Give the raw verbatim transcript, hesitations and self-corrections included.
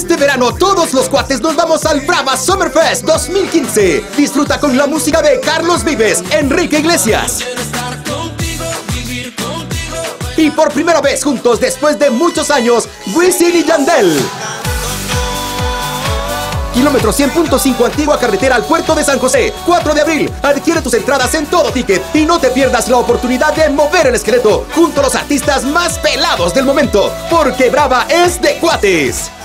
Este verano todos los cuates nos vamos al Brava Summerfest dos mil quince. Disfruta con la música de Carlos Vives, Enrique Iglesias. Y por primera vez juntos después de muchos años, Wisin y Yandel. Kilómetro cien punto cinco, antigua carretera al puerto de San José, cuatro de abril. Adquiere tus entradas en Todo Ticket y no te pierdas la oportunidad de mover el esqueleto junto a los artistas más pelados del momento, porque Brava es de cuates.